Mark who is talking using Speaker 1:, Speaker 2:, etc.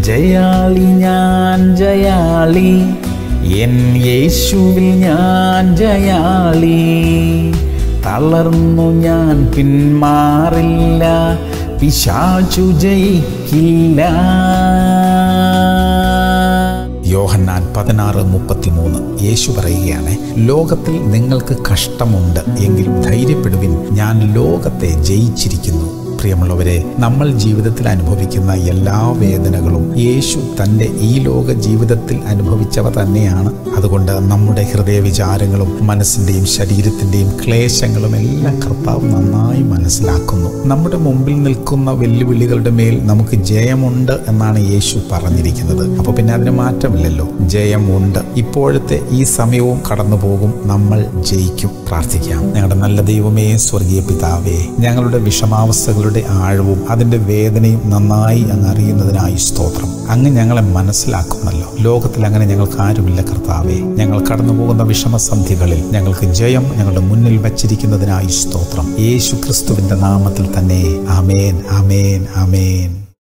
Speaker 1: ജയാളി ഞാൻ ജയാളി, എൻ യേശുവിൽ ഞാൻ ജയാളി. തളർന്നു ഞാൻ പിന്മാറില്ല, പിശാചു ജയിക്കില്ല. യോഹന്നാൻ 16:33 യേശു പറയുകയാണ്, ലോകത്തിൽ നിങ്ങൾക്ക് കഷ്ടമുണ്ട്, എങ്കിലും ധൈര്യപ്പെടുവിൻ, ഞാൻ ലോകത്തെ ജയിച്ചിരിക്കുന്നു. പ്രിയമുള്ളവരെ, നമ്മൾ ജീവിതത്തിൽ അനുഭവിക്കുന്ന എല്ലാ വേദനകളും യേശു തൻ്റെ ഈ ലോക ജീവിതത്തിൽ അനുഭവിച്ചവ തന്നെയാണ്. അതുകൊണ്ട് നമ്മുടെ ഹൃദയ വിചാരങ്ങളും മനസ്സിൻ്റെയും ശരീരത്തിൻ്റെയും ക്ലേശങ്ങളും എല്ലാം കർത്താവ് നന്നായി മനസ്സിലാക്കുന്നു. നമ്മുടെ മുമ്പിൽ നിൽക്കുന്ന വെല്ലുവിളികളുടെ മേൽ നമുക്ക് ജയമുണ്ട് എന്നാണ് യേശു പറഞ്ഞിരിക്കുന്നത്. അപ്പോൾ പിന്നെ അതിന് മാറ്റമില്ലല്ലോ, ജയമുണ്ട്. ഇപ്പോഴത്തെ ഈ സമയവും കടന്നു പോകും, നമ്മൾ ജയിക്കും. പ്രാർത്ഥിക്കാം. ഞങ്ങളുടെ നല്ല ദൈവമേ, സ്വർഗീയ പിതാവേ, ഞങ്ങളുടെ വിഷമാവസ്ഥകളുടെ ആഴവും അതിൻ്റെ വേദനയും നന്നായി അങ്ങ് അറിയുന്നതിനായി സ്തോത്രം. അങ്ങ് ഞങ്ങളെ മനസ്സിലാക്കുന്നല്ലോ. ലോകത്തിൽ അങ്ങനെ ഞങ്ങൾക്ക് ആരുമില്ല കർത്താവേ. ഞങ്ങൾ കടന്നു പോകുന്ന വിഷമസന്ധികളിൽ ഞങ്ങൾക്ക് ജയം ഞങ്ങളുടെ മുന്നിൽ വച്ചിരിക്കുന്നതിനായി സ്തോത്രം. യേശു ക്രിസ്തുവിൻ്റെ നാമത്തിൽ തന്നെ. ആമേൻ, ആമേൻ, ആമേൻ.